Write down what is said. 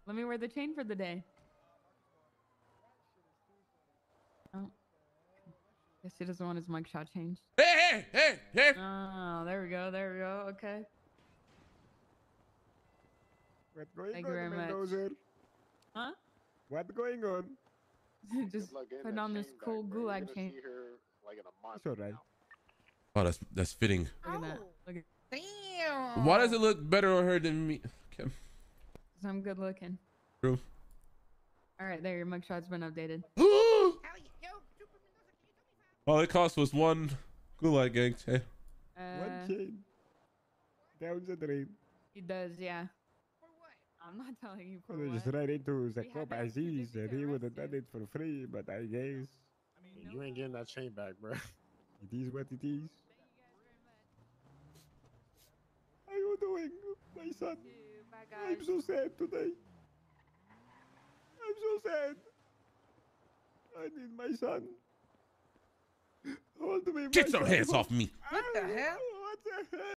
Let me wear the chain for the day. Oh. Guess he doesn't want his mugshot changed. Hey! Oh, there we go. There we go. Okay. What's going Thank on, you very much. Mendoza? Huh? What's going on? Just putting on this cool gulag chain. Like in a month. It's alright. Oh, that's fitting. Look at that. Look at. Damn. Why does it look better on her than me? Okay. So I'm good looking. True. All right, there. Your mugshot's been updated. All it cost was one gulag gang. Hey. One chain. Down the drain. He does, yeah. For what? I'm not telling you for Well, what. just right into the We cop had to Aziz, get and you he would have done arrested. it for free, but I guess You ain't getting that chain back, bro. it is what it is. Thank you guys very much. How you doing, my son? Bye, I'm guys. so sad today. I'm so sad. I need my son. Hold me, Get my some son. hands off me. What the hell? What the hell?